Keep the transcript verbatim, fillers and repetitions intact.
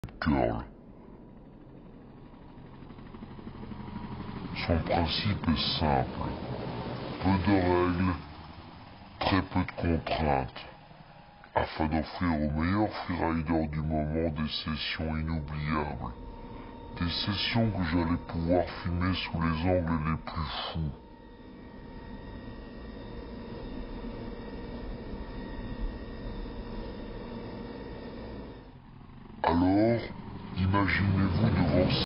Curl. Son principe est simple. Peu de règles, très peu de contraintes, afin d'offrir aux meilleurs freeriders du moment des sessions inoubliables. Des sessions que j'allais pouvoir filmer sous les angles les plus fous. Alors, imaginez-vous devant